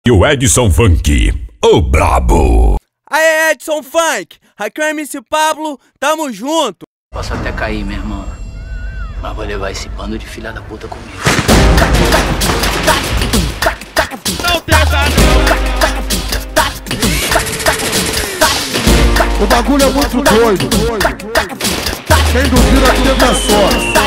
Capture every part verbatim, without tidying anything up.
E o Edson Funk, o brabo. Aê, Edson Funk, aqui é o M C Pablo, tamo junto. Posso até cair, meu irmão, mas vou levar esse bando de filha da puta comigo. Não tenta não. O bagulho é muito doido. Quem duvida que tenta só.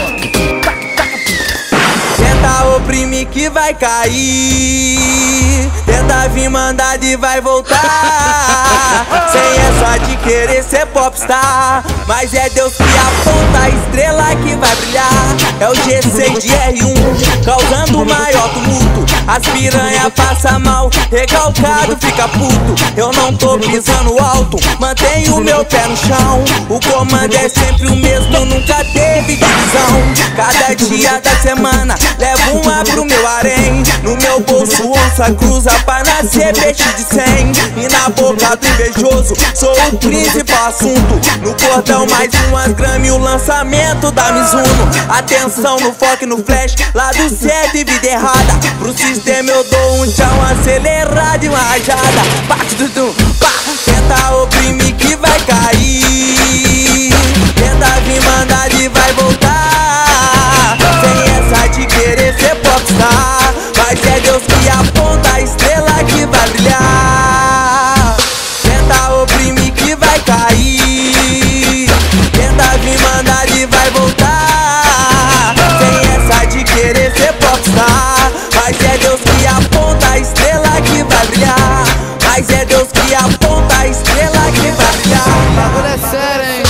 Tenta oprimir que vai cair, tenta vir mandado e vai voltar. Sem essa de querer ser popstar, mas é Deus que aponta a estrela que vai brilhar. É o G seis de R um, causando o maior tumulto. As piranha passa mal, recalcado fica puto. Eu não tô pisando alto, mantenho meu pé no chão. O comando é sempre o mesmo, nunca teve divisão. Cada dia da semana levo uma pro meu harém. No meu bolso onça cruza pra nascer peixe de cem. E na boca do invejoso sou o principal assunto. No cordão mais umas grama e o lançamento da Mizuno. Atenção no foco e no flash, lado certo e vida errada. Pro sistema eu dou um tchau acelerado e uma rajada. Bate do dum, pá, tenta oprimir que vai cair, tenta vir mandado e vai voltar. Sem essa de querer ser popstar, mas é Deus que aponta a estrela que vai brilhar. Tenta oprimir que vai cair, tenta vir mandado e vai voltar. Sem essa de querer ser popstar, mas é Deus que aponta a estrela que vai brilhar. Mas é Deus que aponta a estrela que vai brilhar. O bagulho é sério, hein?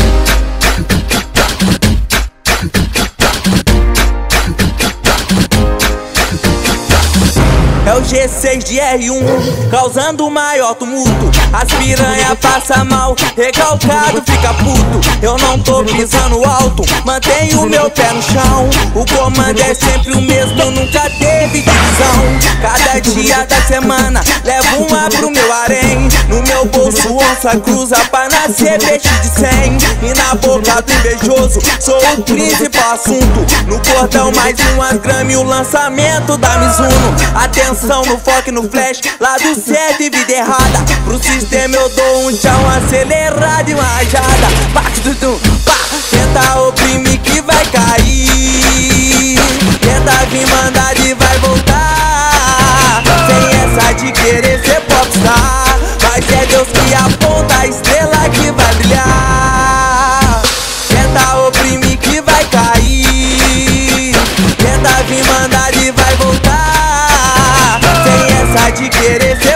É o G seis de R um, causando o maior tumulto. As piranha passa mal, recalcado fica puto. Eu não tô pisando alto, mantenho meu pé no chão. O comando é sempre o mesmo, nunca teve divisão. Cada dia da semana levo uma pro meu harém. No meu bolso onça cruza pra nascer peixe de cem. E na boca do invejoso sou o principal assunto. No cordão mais umas grama e o lançamento da Mizuno. Atenção no foco e no flash, lado certo e vida errada. Pro sistema eu dou um tchau acelerado e uma rajada. Bate do dum, pá, tenta oprimir que vai cair, tenta vir mandado e vai voltar. Sem essa de querer ser popstar, mas é Deus que aponta a estrela que vai brilhar. Tenta oprimir que vai cair, tenta vir mandado e vai voltar. Sem essa de querer ser